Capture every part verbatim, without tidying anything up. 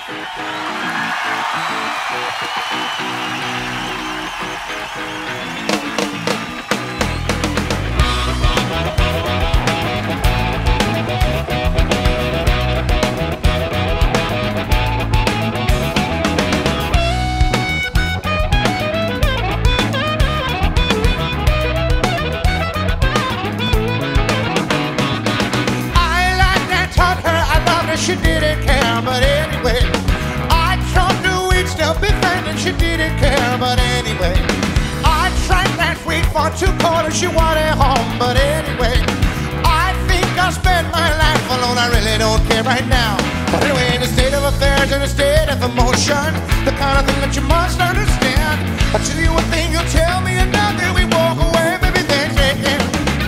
She didn't care, but anyway, I tried to eat stuff and she didn't care, but anyway, I tried last week for two quarters, she wanted home, but anyway, I think I spent my life alone, I really don't care right now. But anyway, in the state of affairs and the state of emotion, the kind of thing that you must understand. I tell you one thing, you'll tell me another, we walk away, baby, then shaking.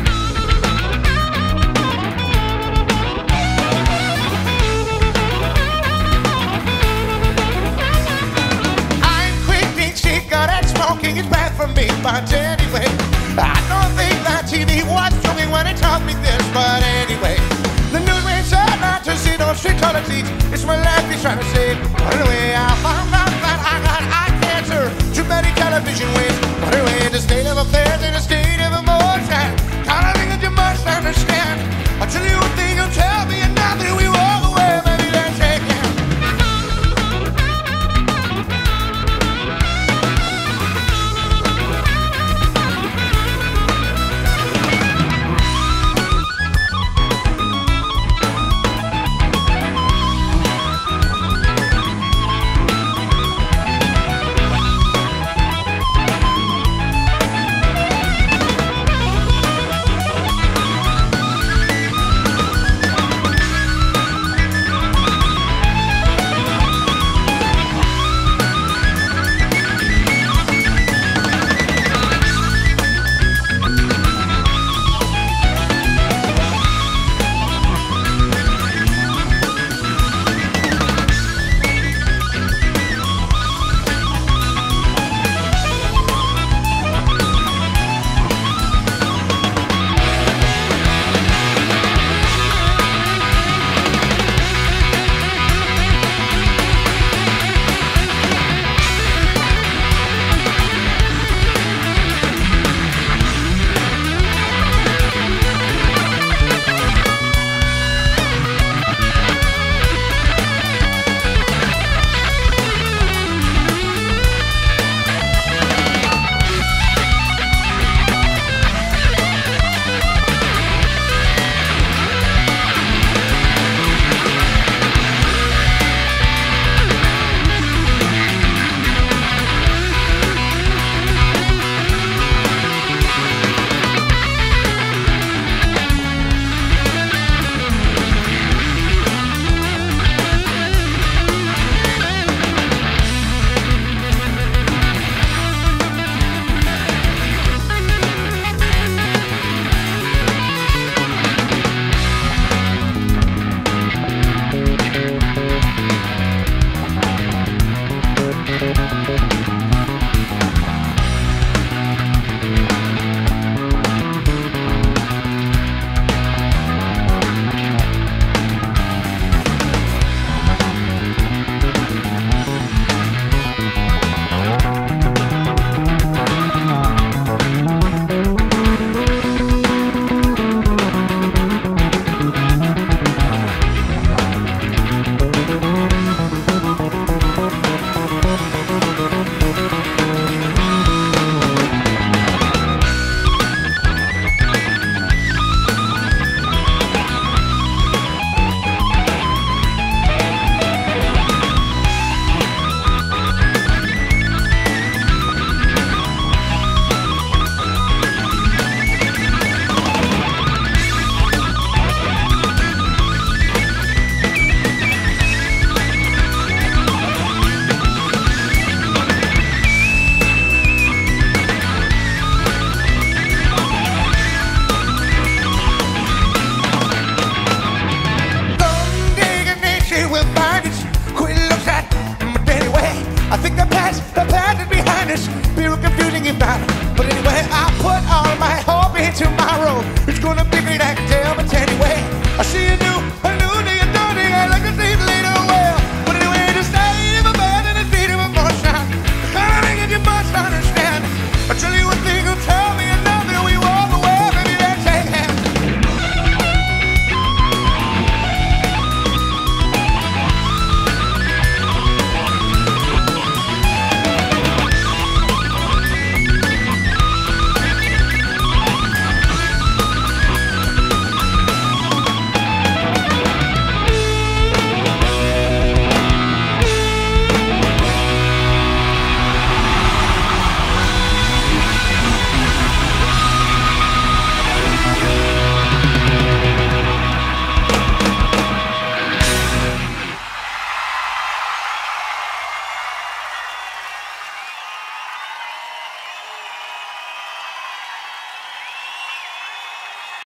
Smoking is bad for me, but anyway, I don't think that T V was joking when it taught me this, but anyway, the newsman said not to see those street toilet seats. It's my life he's trying to say. But anyway, I found out that I got eye cancer, too many television ways. But anyway, the state of affairs and the state of emotion, kind of thing that you must understand. I'll tell you what they